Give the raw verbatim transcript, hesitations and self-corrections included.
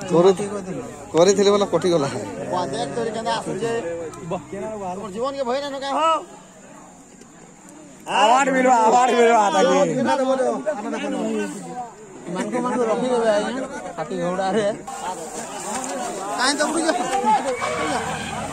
କରିଥିଲେ ବୋଲେ କଟିଗଲା जीवन के भय ना हो अवार्ड मिलवा अवार्ड मिलवा मान को मान को रखी देबे हाथी घोड़ा रे काहे तो बुझो